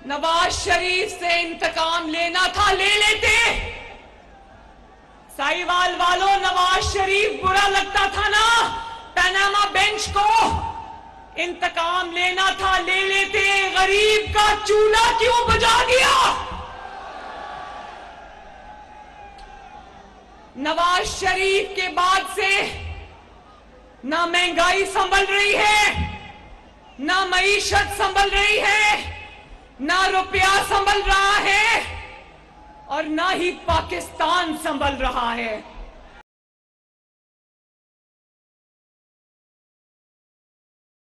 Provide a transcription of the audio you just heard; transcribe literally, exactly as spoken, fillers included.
नवाज शरीफ से इंतकाम लेना था, ले लेते। साहिवाल वालों, नवाज शरीफ बुरा लगता था ना पनामा बेंच को, इंतकाम लेना था, ले लेते। गरीब का चूल्हा क्यों बुझा दिया? नवाज शरीफ के बाद से ना महंगाई संभल रही है, ना मईशत संभल रही है, ना रुपया संभल रहा है और ना ही पाकिस्तान संभल रहा है।